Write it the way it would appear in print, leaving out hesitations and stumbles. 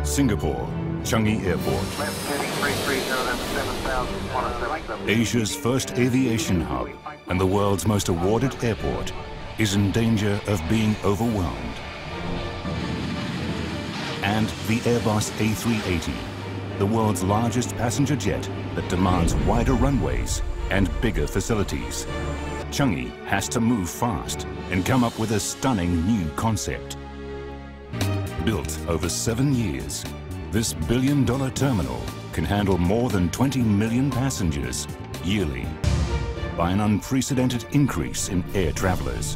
Singapore, Changi Airport. Asia's first aviation hub and the world's most awarded airport is in danger of being overwhelmed. And the Airbus A380, the world's largest passenger jet that demands wider runways and bigger facilities. Changi has to move fast and come up with a stunning new concept. Built over 7 years, this billion-dollar terminal can handle more than 20 million passengers yearly by an unprecedented increase in air travelers.